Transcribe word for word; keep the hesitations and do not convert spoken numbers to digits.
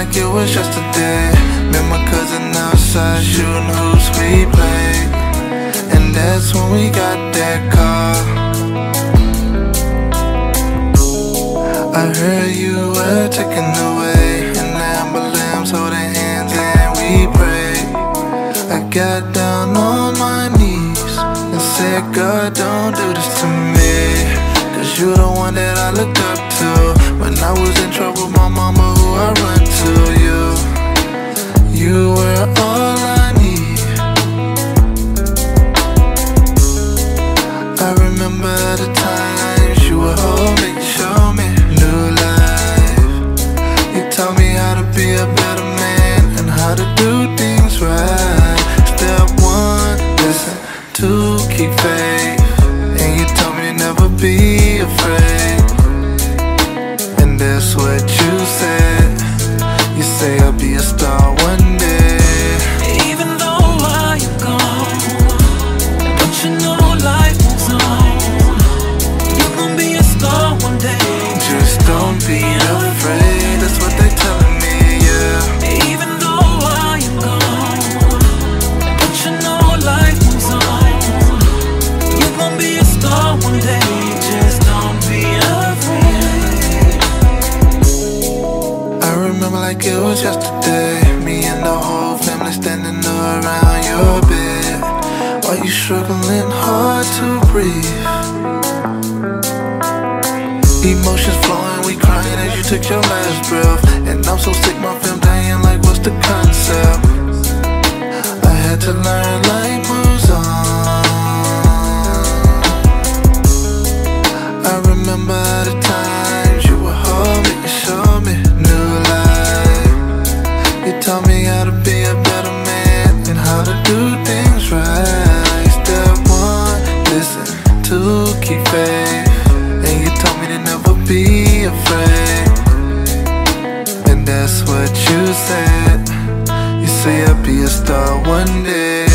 like it was yesterday. Met my cousin outside shooting hoops, we played, and that's when we got that car. I heard you were taken away in the ambulance, holding hands and we prayed. I got down on my knees and said, God, don't do this to me, cause you the one that I looked up to. When I was in trouble, my mama who I run to. You, you were all I need. I remember the times you would hold me, show me new life. You taught me how to be a better man and how to do things right. Step one, listen, two, keep faith, and you taught me to never be afraid. And that's what you said. You say I'll be a star one day. Even though I am gone, but you know life moves on. You gon' be a star one day. Just don't be afraid, that's what they telling me, yeah. Even though I am gone, but you know life moves on. You gon' be a star one day. Just don't be afraid. I remember like it was yesterday. Me and the whole family standing around your bed while you struggling hard to breathe. Emotions flowing, we crying as you took your last breath. And I'm so sick, my fam dying, like what's the concept? I had to learn life moves on. I remember the times you would hold me and show me new life. You taught me how to be a better man and how to do things right. Step one, listen, two, keep faith, and you taught me to never be afraid. And that's what you said. You say I'll be a star one day.